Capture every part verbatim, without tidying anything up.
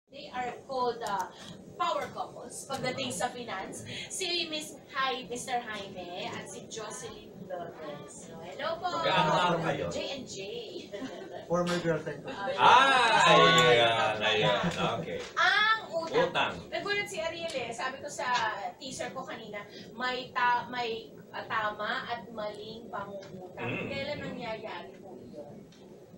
They are called uh, power couples pagdating sa finance. Si Miss Hi, Mister Jaime at si Jocelyn Lopez. So, hello po! Magkaano kayo? J and J. Former girlfriend ko. Ah, ayan, ayan. Okay. Ang utang. Utang. Nagulat si Ariel eh. Sabi ko sa teaser ko kanina, may ta may uh, tama at maling pangungutang. Mm. Kailan nangyayari po yun?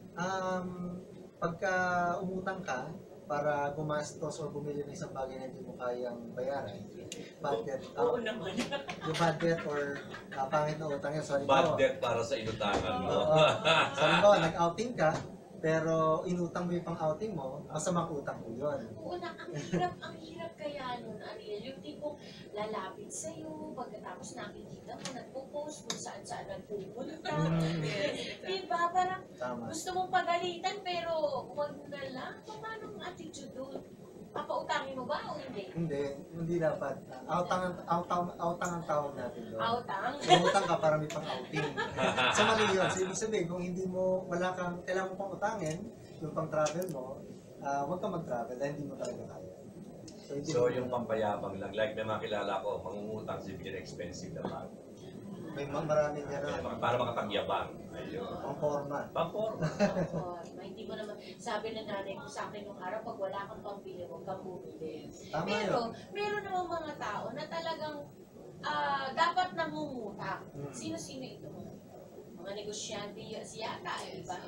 Um, pagka umutang ka, para gumastos o bumili ng isang bagay na hindi mo kayang bayaran, bad debt. Oo naman. Yung bad debt or uh, pangit na utang yan. Sorry Bad debt para sa inutangan mo. Oo. Sabi mo, nag-outing ka, pero inutang mo yung pang-outing mo, masamang utang mo yun. Oo na, ang hirap, ang hirap kaya nun, Ariel. Yung tipong lalapit sa'yo, pagkatapos nakikita mo, nagpo-post kung saan-saan nagpupunta. Mm. Diba? Parang Tama. gusto mong pagalitan, pero wag na lang. Paano ang attitude doon? Papautangin mo ba o hindi? Hindi, hindi dapat. Outang, ang- outang, outang ang tawag natin doon. Outang? Umutang ka para may pang-outing. So mali yun. So ibig sabihin, kung hindi mo, wala kang, kailangan mo pang utangin, yung pang-travel mo, uh, huwag kang mag-travel dahil hindi mo talaga kaya. So, hindi So mo- yung pampayabang lang, like may mga kilala ko, mangungutang si Bigyan expensive na bag. may mga maraming gano'n. Para makapagyabang. Ayun. Pang forma. Pamporma. Oo, ma, hindi mo naman, sabi ng nanay ko sa akin nung araw, pag wala kang pambili, huwag kang bumili. Tama Pero, yun. meron naman mga tao na talagang ah, dapat nangungutang. Hmm. Sino-sino ito? Mga negosyante y- yata, eh, iba.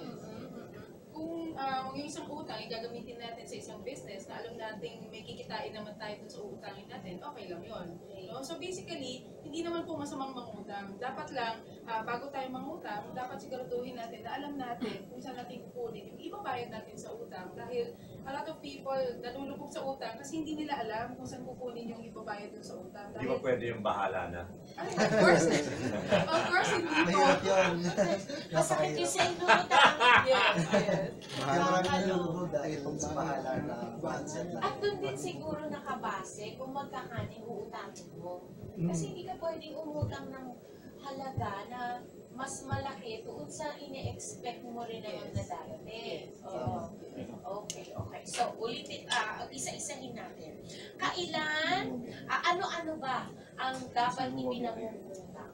Kung uh, yung isang utang ay gagamitin natin sa isang business na alam nating may kikitain naman tayo dun sa utangin natin, okay lang yun. No? So basically, hindi naman po masamang mangutang. Dapat lang, uh, bago tayo mangutang, dapat siguraduhin natin na alam natin kung saan natin kukunin yung ibabayad natin sa utang. Dahil a lot of people nalulubog sa utang kasi hindi nila alam kung saan kukunin yung ibabayad dun sa utang. Di ba Dahil, pwede yung bahala na? ay, of course, of course hindi po. Mahirap yun. Masakit yung Napakahirap. sa ingutang. Yes, yes. Kaya maraming nalulubog dahil sa bahala na mindset lang. At doon din siguro nakabase kung magkakaning uutangin mo. Kasi hindi ka pwedeng umutang ng halaga na mas malaki doon sa ine-expect mo rin naman na darating. Oo. Okay, okay. So, ulitin, ah, isa-isahin natin. Kailan, ah, ano-ano ba ang dapat ipinangungutang?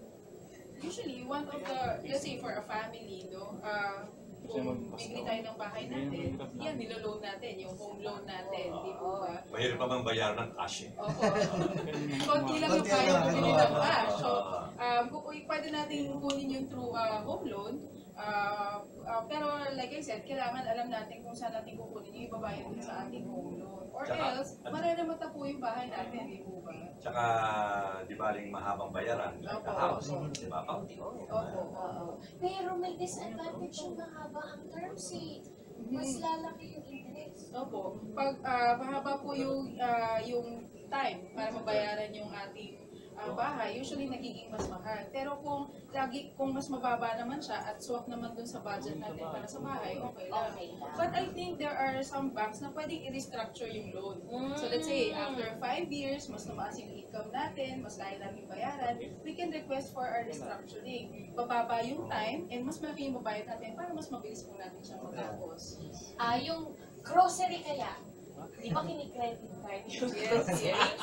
Usually, one of the, let's say for a family, no, uh, kung bibili tayo ng bahay natin, yan, niloloan natin, yung home loan natin, di po ba? Mahirap pa bang bayaran ng cash eh? Oo. Konti lang yung Konti kaya lang, bumili ano, ng cash. So, Ah. um, kung kung pwede natin kunin yung through uh, home loan, uh, uh, pero like I said, kailangan alam natin kung saan natin kukunin yung ibabayad dun sa ating home loan. Or Tsaka- else, mareremata po yung bahay natin, di po ba? Tsaka, di ba ring mahabang bayaran, like the Opo, house, opo. di ba? Paunti-unti. Opo. Oo. Pero may disadvantage yung mahaba ang term sheet. Mas lalaki yung interest. Opo. Pag ah, mahaba po yung ah, yung time para mabayaran yung ating ah, bahay, usually nagiging mas mahal. Pero kung lagi kung mas mababa naman siya at swak naman dun sa budget natin para sa bahay, okay lang. Okay lang. But I think there are some banks na pwedeng i-restructure yung loan. So let's say after five years, mas tumaas yung income natin, mas kaya namin bayaran, we can request for our restructuring. Bababa yung time and mas malaki yung babayad natin para mas mabilis po natin siyang matapos. Ah, yung grocery kaya, di ba kini-credit card yung Yes, grocery? yes.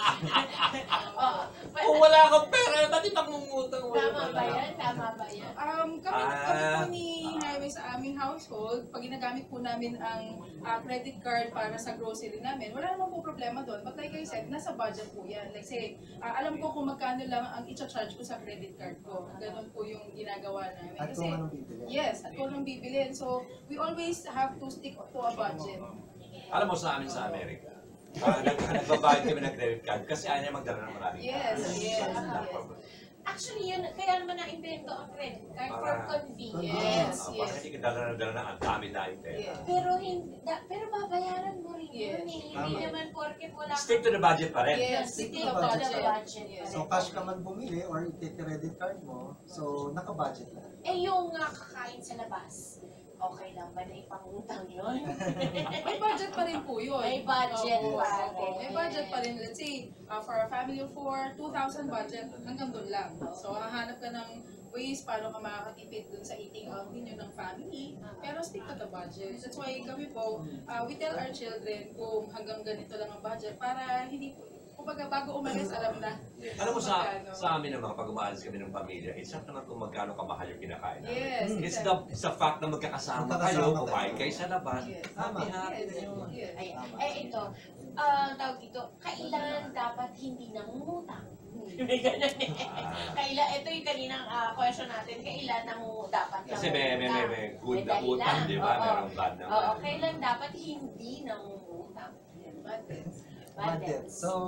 Oo. Kung wala kang pera, dati pangungutang mo. Tama ba yan? Tama ba yan? Um, kami, kami po Ah. ni Jaime sa aming household, pag ginagamit po namin ang ah, credit card para sa grocery namin, wala naman po problema doon. But like I said, nasa budget po yan. Like say, ah, alam ko kung magkano lang ang i-charge ko sa credit card ko. Ganun po yung ginagawa namin. At kung anong bibili. yes, at kung anong bibilin. So, we always have to stick to a budget. Alam mo sa amin sa Amerika, uh, nag nagbabayad kami ng credit card kasi ayaw niya magdala ng maraming Yes, cash. yes, So, yes. Actually, yun, kaya naman na-invento ang credit card for Para- convenience. Yes, Ah, yes. Para hindi ka dala na dala ng ang dami-dami pera. Yes. Pero hindi, da, pero babayaran mo rin Yes. yun eh. Hindi Tama. naman porket wala Stick to the budget pa rin. Yes, Stick stick to to the budget. budget. Yes. So cash ka man bumili or i-credit card mo, so naka-budget lang. Eh yung uh, kakain sa labas, okay lang ba na ipangutang yun? May budget pa rin po yun. May budget Opo, pa opo. rin. May budget pa rin. Let's say, uh, for a family of four, two thousand budget, hanggang doon lang. So, hahanap ka ng ways paano ka makakatipid dun sa eating out ninyo ng family, pero stick to the budget. That's why kami po, uh, we tell our children kung hanggang ganito lang ang budget para hindi po, kumbaga bago umalis, alam na. Alam mo sa magkano. sa amin naman, pag umaalis kami ng pamilya, it's not naman kung magkano kamahal yung kinakain namin. Yes. It's the, it's the fact na magkakasama kayo, Magkakasama kumain kayo. kayo sa labas. Yes. Happy, happy Yes. na yun. Yes. Ay, Tama. eh ito, ah tawag dito, kailan dapat hindi nangungutang? May ganun eh. Ah. Kailan, ito yung kaninang ah, question natin, kailan nangu dapat Kasi may, may, may, may good na May utang, dahilan. di ba? Oo. Merong bad naman. Oo, kailan dapat hindi nangungutang? Bad debts. Bad Budget. debts. So,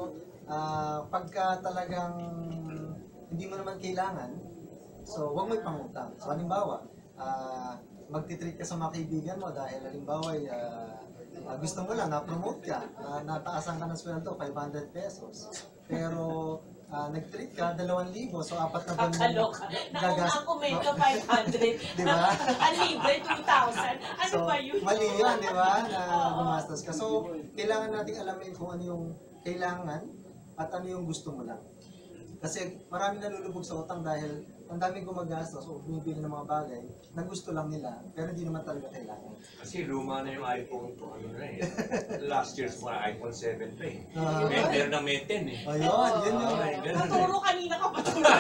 ah, pagka talagang hindi mo naman kailangan, so huwag mo ipangutang. So, halimbawa, ah, magtitreat ka sa mga kaibigan mo dahil halimbawa, ay, ah, ah, gusto mo lang, na-promote ka, na nataasan ka ng sweldo, five hundred pesos. Pero, ah, nag-treat ka, dalawang libo, so apat na buwan mo Kakaloka. Nauna gagas- ako may ka five hundred. Di ba? Ang libre, two thousand. Ano So, ba yun? mali yun, di ba? Na Oo. gumastos ka. So, kailangan nating alamin kung ano yung kailangan at ano yung gusto mo lang. Kasi marami nalulubog sa utang dahil ang daming gumagastos o bumibili ng mga bagay na gusto lang nila, pero hindi naman talaga kailangan. Kasi luma na yung iPhone ko, ano na eh. Last year's mga iPhone seven pa eh. Ah. May meron na May ten eh. Ayun, yun yung... Ay, ganun eh. Tuturo kanina ka patuloy.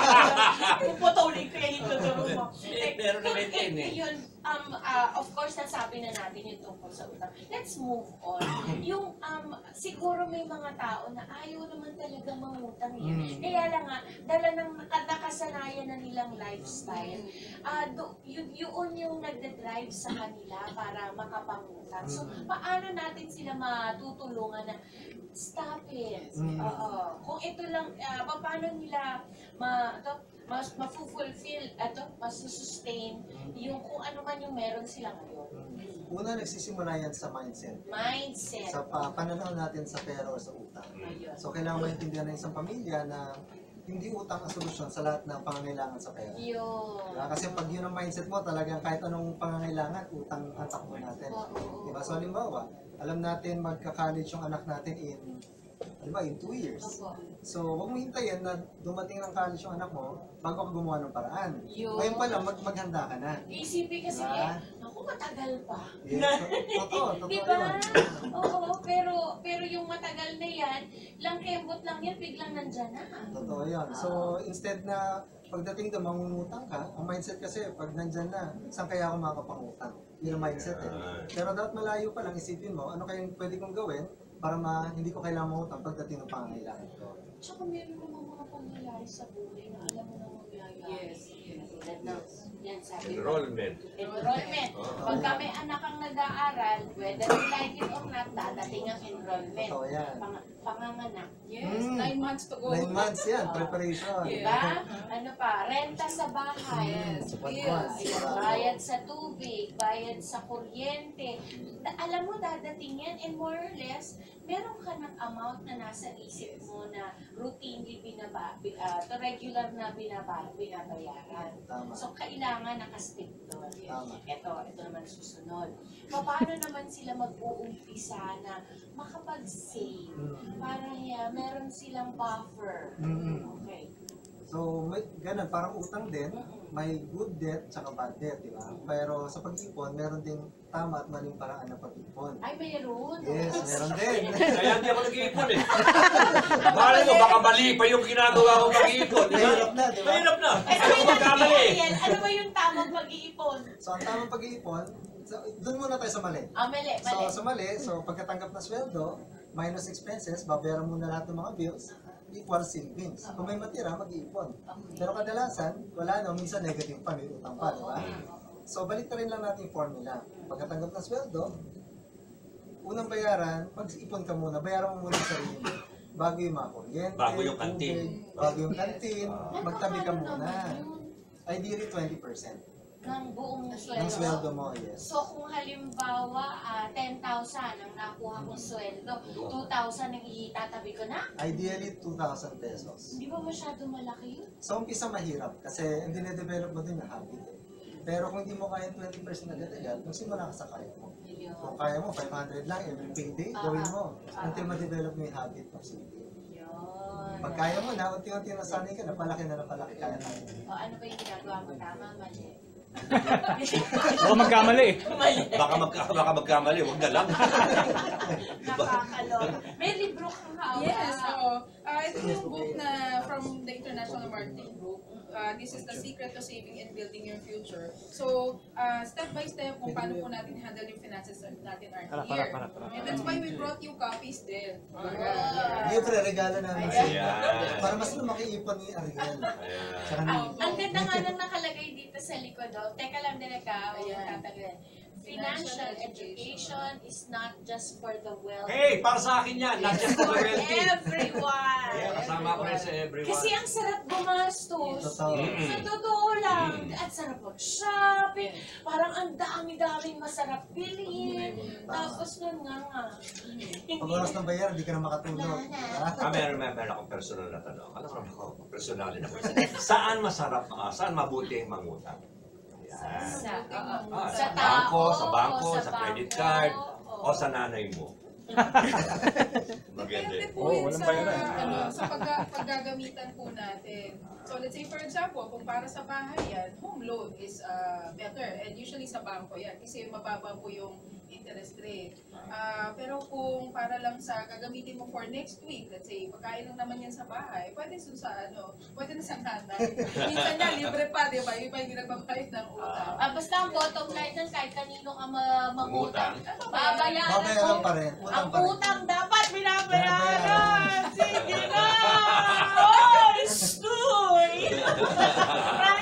Puputulin ko yan yung tuturo mo. Eh, meron na May ten eh. Yun, um, ah, of course, nasabi na natin yung tungkol sa utang. Let's move on. Yung, um, siguro may mga tao na ayaw naman talaga mangutang eh. Mm. Kaya lang nga, dala ng nakasanayan na nilang lifestyle, ah do, yun, yun yung nagdadrive sa kanila para makapangutang. So, Mm. paano natin sila matutulungan na stop it? Mm. Oo. Kung ito lang, ah, paano nila ma, to, mas mafu-fulfill, ato, masustain yung kung ano man yung meron sila ngayon. Una, nagsisimula yan sa mindset. Mindset. Sa pa pananaw natin sa pera o sa utang. Ayun. So, kailangan maintindihan ng isang pamilya na hindi utang ang solusyon sa lahat ng pangangailangan sa pera. Yun. Diba? Kasi pag yun ang mindset mo, talagang kahit anong pangangailangan, utang ang takbo natin. Oo. Diba? So, halimbawa, alam natin magka-college yung anak natin in, halimbawa, in two years. Opo. So, huwag mo hintayin na dumating ng college yung anak mo bago ka gumawa ng paraan. Yun. Ngayon pa lang, mag maghanda ka na. Isipin kasi, Diba? eh, naku, matagal pa. Yeah, to- totoo, totoo Diba? yun. Oo, pero pero yung matagal na yan, lang kembot lang yan, biglang nandyan na. Totoo yun. So, instead na pagdating doon, mangungutang ka, ang mindset kasi, pag nandyan na, saan kaya ako makakapangutang? Yun ang mindset eh. Pero dapat malayo pa lang, isipin mo, ano kayang pwede kong gawin para ma, hindi ko kailangan mangutang pagdating ng pangangailangan ko. Tsaka meron namang mga pangyayari sa buhay na alam mo na mangyayari. Yes, yes. Tulad ng, yan sabi ko. Enrollment. Enrollment. Oo. Pagka may anak kang nag-aaral, whether you like it or not, dadating ang enrollment. Totoo yan. Pang panganganak. Yes, Mm. nine months to go. Nine months yan, preparation. Yeah. Diba? Ano pa? Renta sa bahay. Yes, One bills. month. Ayan, bayad sa tubig, bayad sa kuryente. Da- alam mo, dadating yan and more or less, meron ka ng amount na nasa isip mo na routinely binaba, bi- ah, to regular na binaba, binabayaran. Tama. So, kailangan nakastick doon. Tama. Ito, ito naman susunod. Paano naman sila mag-uumpisa na makapag-save Mm. para yeah, meron silang buffer? Mm. Okay. So, may, ganun, parang utang din, may good debt tsaka bad debt, di ba? Pero sa pag-ipon, meron ding tama at maling paraan ng pag-ipon. Ay, mayroon. Yes, meron din. Kaya hindi ako nag-iipon eh. Bala mo, baka mali pa yung ginagawa ko mag-iipon. di ba? Mahirap na, di ba? Mahirap na. Eh, Ako magkamali eh. Ariel, ano ba yung tamang mag-iipon? So, ang tamang pag-iipon, so, doon muna tayo sa mali. Ah, mali, So, mali. sa mali, so pagkatanggap na sweldo, minus expenses, babayaran mo na lahat ng mga bills, equal savings. Kung may matira, mag-iipon. Pero kadalasan, wala na, minsan negative pa, may utang pa, di ba? So, balik na rin lang natin yung formula. Pagkatanggap ng sweldo, unang bayaran, mag-ipon ka muna, bayaran mo muna yung sarili mo. Bago yung mga kuryente, Bago yung kantin. tubig, bago yung kantin, magtabi ka Magkano muna. naman yun? Ideally, twenty percent Ng buong ng sweldo. sweldo mo, yes. So kung halimbawa ah, ten thousand ang nakuha kong sweldo, two thousand ang itatabi ko na? Ideally, two thousand pesos. Hindi ba masyado malaki yun? Sa umpisa mahirap kasi hindi na-develop mo din yung habit eh. Pero kung hindi mo kaya twenty percent agad-agad, magsimula ka sa kaya mo. Ayun. Kung kaya mo, five hundred lang every payday, Ah, gawin mo. ah. Until ma-develop mo yung habit of saving. Yun. Pag kaya mo na, unti-unti nasanay ka, napalaki na napalaki, kaya na. O ano ba yung ginagawa mo? Tama, mali. Baka magkamali eh. Mali. Baka, mag, baka magkamali, huwag na lang. Nakakalok. May libro kang hawak. Yes, oo. Ah, ito yung book na from the International Marketing Group. Uh, this is the secret to saving and building your future. So, uh, step by step kung paano po natin handle yung finances natin are Para, here. para, para, para. And that's why we brought you copies din. Ah. Yung regalo namin Ayan. sa Ayan. para mas lumaki ipon ni Ariel. Ayan. Tsaka Ang, ni- ang ganda nga nang nakalagay dito sa likod, oh. Teka lang din ka, o Ayan. tataglan. Financial education is not just for the wealthy. Hey, para sa akin yan, not just for the For wealthy. everyone. Yeah, kasama ko rin sa everyone. Kasi ang sarap gumastos. Totoo. Mm. Sa totoo lang. Mm. At sarap mag-shopping. Parang ang dami-daming masarap bilhin. Mm. Tapos nun nga nga. Pag oras ng bayar, hindi ka na makatulog. Wala na. Ah, meron, meron, meron akong personal na tanong. Ano naman ako? Personal na. Saan masarap, ah, saan mabuti mangutang? Yan. Sa, oo. Ah, Sa sa bangko, tao, sa bangko, o sa credit bangko, card, oo. o sa nanay mo. Maganda. Depende po Oo, yun walang sa, bayaran. ano, sa pagga, paggagamitan po natin. So let's say for example, kung para sa bahay yan, home loan is uh, better. And usually sa bangko yan kasi mababa po yung interest rate. Ah, pero kung para lang sa gagamitin mo for next week, let's say pagkain lang naman yan sa bahay, pwede sun sa ano, pwede na sa nanay. Minsan nga libre pa, di ba? Yung pa hindi nagbabayad ng utang. Ah, basta ang bottom line nun, kahit kanino ka ma- mangutang, Mangutang. babayaran Babayaran mo. pa rin. Utang Ang pa rin. utang dapat binabayaran! Binabayaran. Sige na! Oh, stoy!